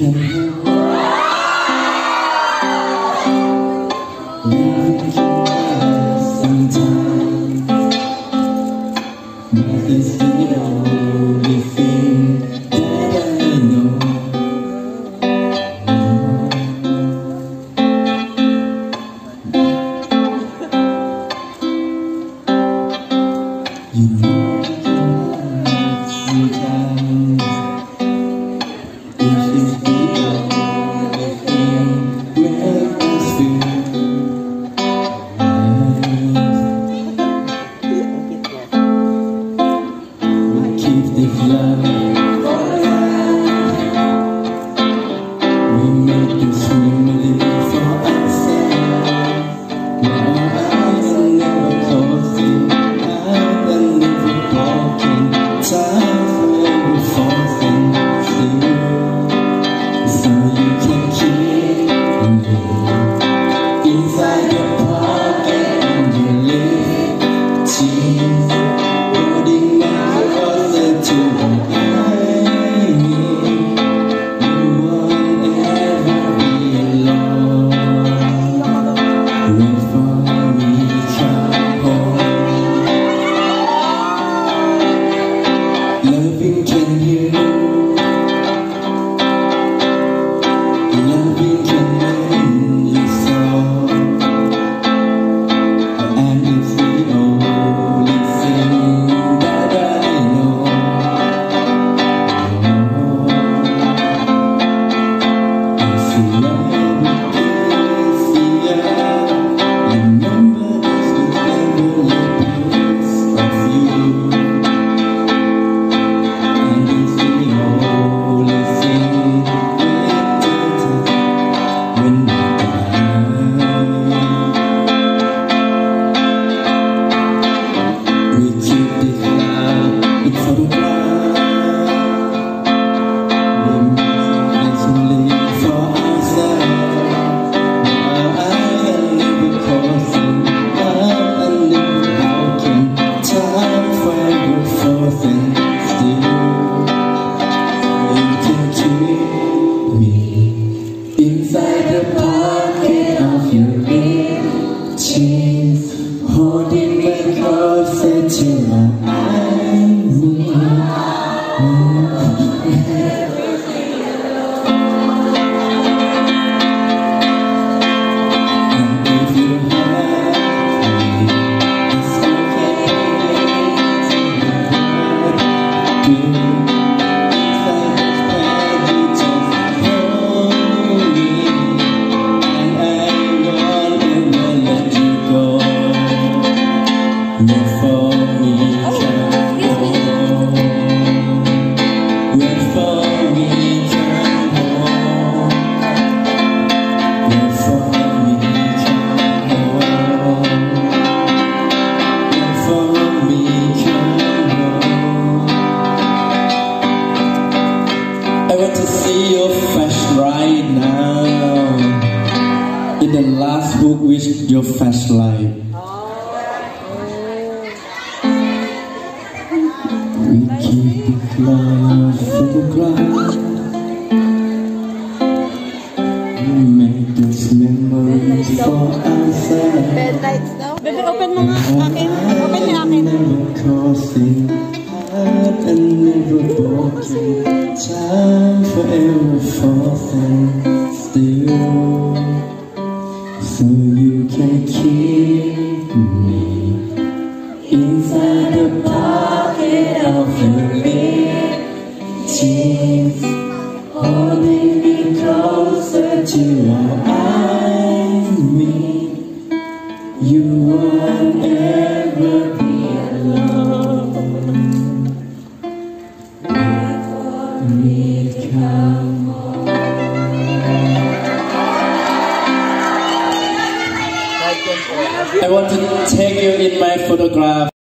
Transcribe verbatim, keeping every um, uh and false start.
can hold. Loving can last sometimes, but it's the only thing that I know. You know you can last sometimes, this is the only thing where I feel. We keep this love alive, we make this memory for ourselves. Our eyes are never closing, eyes are never broken, time forever falling still. So you can keep me inside your pocket and your lips, holding me closer to what I need. You won't ever be alone. Wait for me, come home. Loving can heal, loving can mend your soul, and it's the only thing that I know. If you ever kiss the air, remember this will never let piece of you, and it's the only thing that matters when we die. We keep this love in photograph, we make this live for ourselves. Our eyes are never closing, heart are never broken, time forever frozen still. You can keep me inside the pocket of your jeans, holding me closer till my eyes meet. And if you have me, it's okay to be inside this bed, you just hold me, and I won't ever let you go. Wait for me, come home. Wait for me, come home. Wait for me, come home. Wait for me, come home. I want to see your face right now, in the last book with your flashlight. We keep this love photograph, we make this memories for ourselves. Bed lights daw. Bebe, open mo nga akin. Open niya akin. Never crossing, heart and never broken, time forever frozen still. So you can keep